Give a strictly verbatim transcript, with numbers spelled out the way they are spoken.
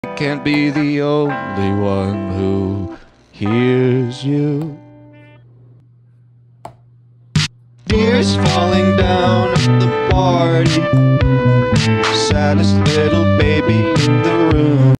can't be the only one who hears you. Tears falling down at the party, saddest little baby in the